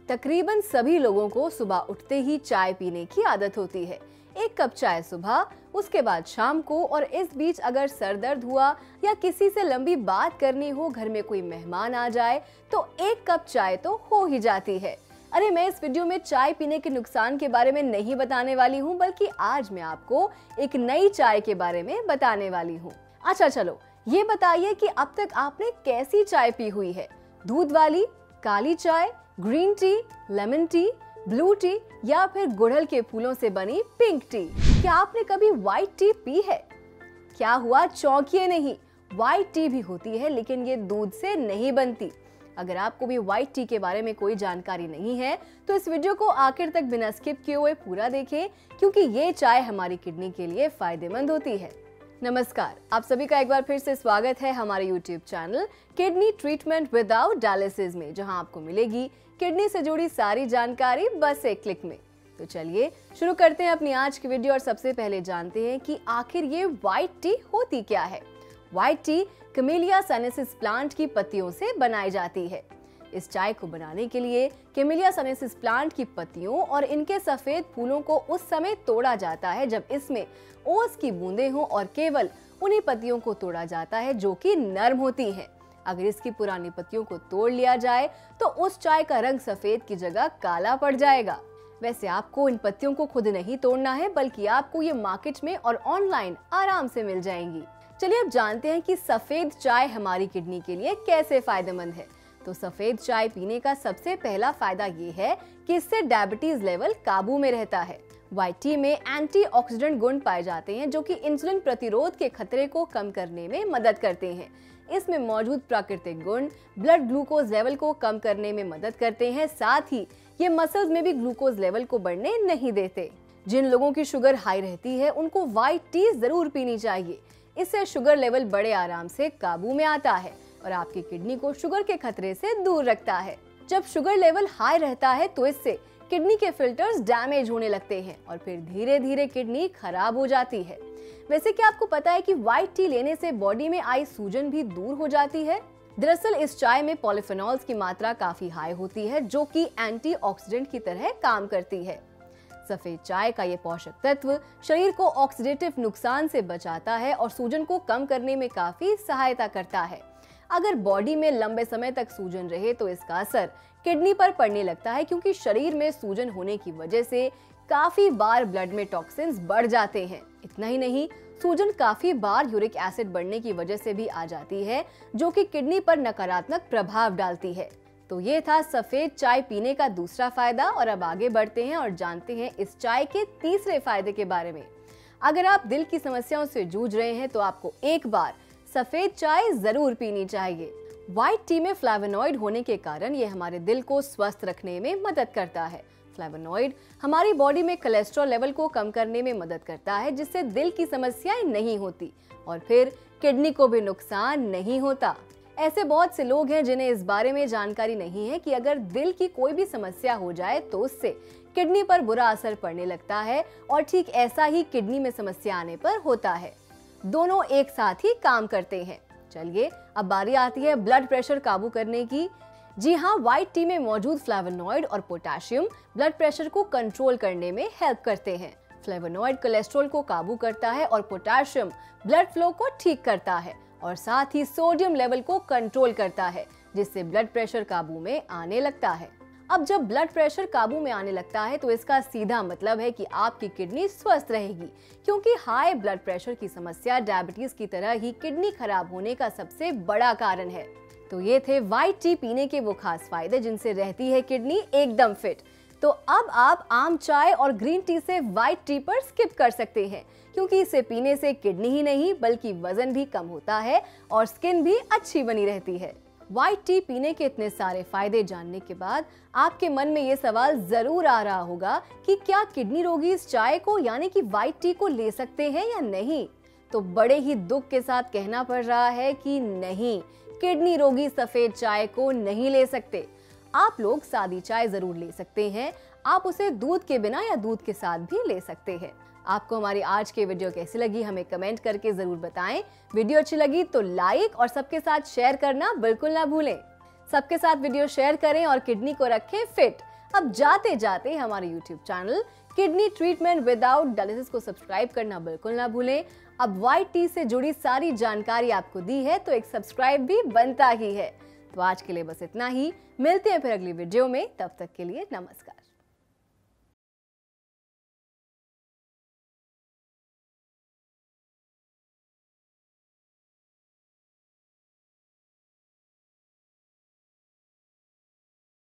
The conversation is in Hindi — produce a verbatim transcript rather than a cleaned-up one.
तकरीबन सभी लोगों को सुबह उठते ही चाय पीने की आदत होती है। एक कप चाय सुबह, उसके बाद शाम को, और इस बीच अगर सर दर्द हुआ या किसी से लंबी बात करनी हो, घर में कोई मेहमान आ जाए तो एक कप चाय तो हो ही जाती है। अरे मैं इस वीडियो में चाय पीने के नुकसान के बारे में नहीं बताने वाली हूँ, बल्कि आज मैं आपको एक नई चाय के बारे में बताने वाली हूँ। अच्छा चलो, ये बताइए कि अब तक आपने कैसी चाय पी हुई है? दूध वाली, काली चाय, green tea, lemon tea, blue tea या फिर गुड़हल के फूलों से बनी पिंक टी? क्या आपने कभी व्हाइट टी पी है? क्या हुआ, चौंकिए नहीं, व्हाइट टी भी होती है, लेकिन ये दूध से नहीं बनती। अगर आपको भी व्हाइट टी के बारे में कोई जानकारी नहीं है तो इस वीडियो को आखिर तक बिना स्किप किए हुए पूरा देखें, क्योंकि ये चाय हमारी किडनी के लिए फायदेमंद होती है। नमस्कार, आप सभी का एक बार फिर से स्वागत है हमारे YouTube channel kidney treatment without dialysis में, जहां आपको मिलेगी किडनी से जुड़ी सारी जानकारी बस एक क्लिक में। तो चलिए शुरू करते हैं अपनी आज की वीडियो और सबसे पहले जानते हैं कि आखिर ये व्हाइट टी होती क्या है। White tea camellia sinensis plant की पत्तियों से बनाई जाती है। इस चाय को बनाने के लिए कैमेलिया साइनेंसिस प्लांट की पत्तियों और इनके सफेद फूलों को उस समय तोड़ा जाता है जब इसमें ओस की बूंदें हों, और केवल उन्हीं पत्तियों को तोड़ा जाता है जो कि नर्म होती हैं। अगर इसकी पुरानी पत्तियों को तोड़ लिया जाए तो उस चाय का रंग सफेद की जगह काला पड़ जाएगा। वैसे आपको इन पत्तियों को खुद नहीं तोड़ना है, बल्कि आपको ये मार्केट में और ऑनलाइन आराम से मिल जाएंगी। चलिए अब जानते हैं कि सफेद चाय हमारी किडनी के लिए कैसे फायदेमंद है। तो सफेद चाय पीने का सबसे पहला फायदा ये है कि इससे डायबिटीज लेवल काबू में रहता है। व्हाइट टी में एंटीऑक्सीडेंट गुण पाए जाते हैं जो कि इंसुलिन प्रतिरोध के खतरे को कम करने में मदद करते हैं। इसमें मौजूद प्राकृतिक गुण ब्लड ग्लूकोज लेवल को कम करने में मदद करते हैं। साथ ही ये मसल्स में भी ग्लूकोज लेवल को बढ़ने नहीं देते। जिन लोगों की शुगर हाई रहती है उनको व्हाइट टी जरूर पीनी चाहिए। इससे शुगर लेवल बड़े आराम से काबू में आता है और आपकी किडनी को शुगर के खतरे से दूर रखता है। जब शुगर लेवल हाई रहता है तो इससे किडनी के फिल्टर्स डैमेज होने लगते हैं और फिर धीरे धीरे किडनी खराब हो जाती है। वैसे क्या आपको पता है कि व्हाइट टी लेने से बॉडी में आई सूजन भी दूर हो जाती है? दरअसल इस चाय में पॉलीफेनॉल्स की मात्रा काफी हाई होती है जो कि एंटीऑक्सीडेंट की तरह काम करती है। सफेद चाय का ये पोषक तत्व शरीर को ऑक्सीडेटिव नुकसान से बचाता है और सूजन को कम करने में काफी सहायता करता है। अगर बॉडी में लंबे समय तक सूजन रहे तो इसका असर किडनी पर पड़ने लगता है, क्योंकि शरीर में सूजन होने की वजह से काफी बार ब्लड में टॉक्सिन्स बढ़ जाते हैं। इतना ही नहीं, सूजन काफी बार यूरिक एसिड बढ़ने की वजह से भी आ जाती है, जो कि किडनी पर नकारात्मक प्रभाव डालती है। तो ये था सफेद चाय पीने का दूसरा फायदा, और अब आगे बढ़ते हैं और जानते हैं इस चाय के तीसरे फायदे के बारे में। अगर आप दिल की समस्याओं से जूझ रहे हैं तो आपको एक बार सफेद चाय जरूर पीनी चाहिए। व्हाइट टी में फ्लेवोनॉइड होने के कारण ये हमारे दिल को स्वस्थ रखने में मदद करता है। फ्लेवोनॉइड हमारी बॉडी में कोलेस्ट्रॉल लेवल को कम करने में मदद करता है, जिससे दिल की समस्याएं नहीं होती और फिर किडनी को भी नुकसान नहीं होता। ऐसे बहुत से लोग हैं जिन्हें इस बारे में जानकारी नहीं है कि अगर दिल की कोई भी समस्या हो जाए तो उससे किडनी पर बुरा असर पड़ने लगता है, और ठीक ऐसा ही किडनी में समस्या आने पर होता है। दोनों एक साथ ही काम करते हैं। चलिए अब बारी आती है ब्लड प्रेशर काबू करने की। जी हाँ, व्हाइट टी में मौजूद फ्लेवोनॉइड और पोटेशियम ब्लड प्रेशर को कंट्रोल करने में हेल्प करते हैं। फ्लेवोनॉइड कोलेस्ट्रॉल को काबू करता है और पोटेशियम ब्लड फ्लो को ठीक करता है, और साथ ही सोडियम लेवल को कंट्रोल करता है, जिससे ब्लड प्रेशर काबू में आने लगता है। अब जब ब्लड प्रेशर काबू में आने लगता है तो इसका सीधा मतलब है कि आपकी किडनी स्वस्थ रहेगी, क्योंकि हाई ब्लड प्रेशर की समस्या डायबिटीज की तरह ही किडनी खराब होने का सबसे बड़ा कारण है। तो ये थे व्हाइट टी पीने के वो खास फायदे जिनसे रहती है किडनी एकदम फिट। तो अब आप आम चाय और ग्रीन टी से व्हाइट टी पर स्किप कर सकते हैं, क्योंकि इसे पीने से किडनी ही नहीं बल्कि वजन भी कम होता है और स्किन भी अच्छी बनी रहती है। व्हाइट टी पीने के इतने सारे फायदे जानने के बाद आपके मन में ये सवाल जरूर आ रहा होगा कि क्या किडनी रोगी इस चाय को यानी कि व्हाइट टी को ले सकते हैं या नहीं? तो बड़े ही दुख के साथ कहना पड़ रहा है कि नहीं, किडनी रोगी सफेद चाय को नहीं ले सकते। आप लोग सादी चाय जरूर ले सकते हैं। आप उसे दूध के बिना या दूध के साथ भी ले सकते हैं। आपको हमारी आज की वीडियो कैसी लगी हमें कमेंट करके जरूर बताएं। वीडियो अच्छी लगी तो लाइक और सबके साथ शेयर करना बिल्कुल ना भूलें। सबके साथ वीडियो शेयर करें और किडनी को रखें फिट। अब जाते जाते हमारे YouTube channel kidney treatment without dialysis को सब्सक्राइब करना बिल्कुल ना भूलें। अब व्हाइट टी से जुड़ी सारी जानकारी आपको दी है तो एक सब्सक्राइब भी बनता ही है। तो आज के लिए बस इतना ही, मिलते हैं फिर अगली वीडियो में, तब तक के लिए नमस्कार।